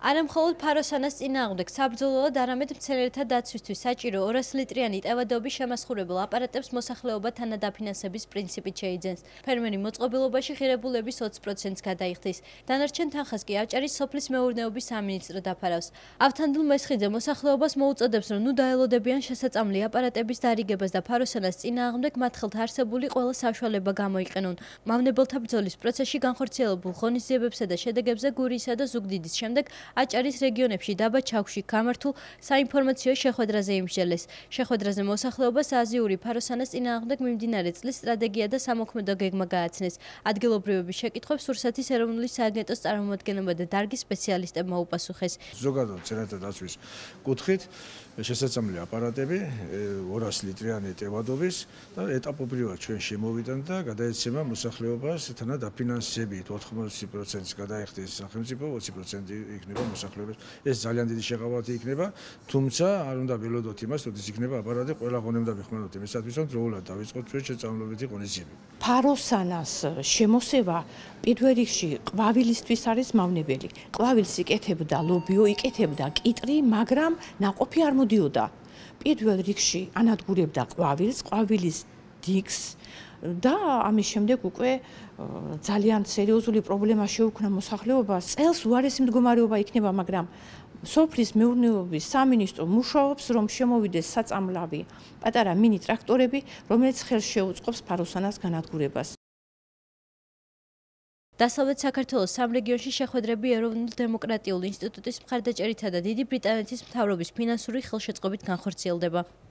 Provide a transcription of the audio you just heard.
არა მხოლოდ ფაროსანას წინააღმდეგ საბრძოლოოდ, არამედ მცენარეთა დაცვისთვის საჭირო 200 ლიტრიანი ტევადობის შემასხურებელ აპარატებს მოსახლეობა თანადაფინანსების პრინციპით შეიძენს. ფერმერი მოწყობილობაში ღირებულების 20%-ს გადაიხდის. დანარჩენ თანხას კი ავჭარის სოფლის მეურნეობის სამინისტრო დაფარავს. ავთანდილ მესხიძე მოსახლეობას მოუწოდებს, რომ ნუ დაელოდებიან შესაწამლი აპარატების დარიგებას და ფაროსანას წინააღმდეგ მათ ხელთ არსებული ყველა საშუალება გამოიყენონ. მავნებელთა ბრძოლის პროცესში განხორციელებულ ღონისძიებებსა და შედეგებზე გურიისა და ზუგდიდის შემდეგ აჭარის რეგიონებში დაბა ჩაქვში გამართულ საინფორმაციო შეხვედრაზე იმსჯელეს. შეხვედრაზე მოსახლეობას აზიური ფაროსანას წინააღმდეგ მიმდინარე წლის სტრატეგია და სამოქმედო გეგმა გააცნეს. ადგილობრივების შეკითხვებს რუსეთის ეროვნული სააგენტოს წარმომადგენლებმა და დარგის სპეციალისტებმა უპასუხეს. ზოგადად მცენარეთა დაცვის კუთხით შესაძლებელი აპარატები 200 litrიანი ტევადობის და ეტაპობრივად ჩვენ შემოვიდან და გადაეცემა მოსახლეობას თანადაფინანსებით 80%-ს გადაიხდის სახელმწიფო, 20% იქნება მოსახლეობის. ეს ძალიან დიდი შეღავათი იქნება, თუმცა არ უნდა ველოდოთ იმას, რომ ის იქნება აპარატი ყველა ღონე უნდა მიხმაროთ იმისათვის, რომ დროულად დავიწყოთ ჩვენ შეწამლობითი ღონისძიებები. ფაროსანას შემოსევა პირველ რიგში ყვავილისთვის არის მავნებელი. ყვავილს იკეთებდა ლობიო, იკეთებდა კიტრი, მაგრამ ნაყოფი არ მოდიოდა. პირველ რიგში ანადგურებდა ყვავილის დიგს და ამის შემდეგ უკვე ძალიან სერიოზული პრობლემა შეუქმნა მოსახლეობას. წელს უარესი მდგომარეობა იქნება, მაგრამ სოფლის მეურნეობის სამინისტრო მუშაობს, რომ შემოვიდეს საწამლავი პატარა მინი ტრაქტორები, რომელიც ხელს შეუწყობს ფაროსანას განადგურებას. დასავლეთ საქართველოს სამ რეგიონში შეხვედრები ეროვნულ დემოკრატიულ ინსტიტუტის მხარდაჭერითა და დიდი ბრიტანეთის მთავრობის ფინანსური ხელშეწყობით განხორციელდება.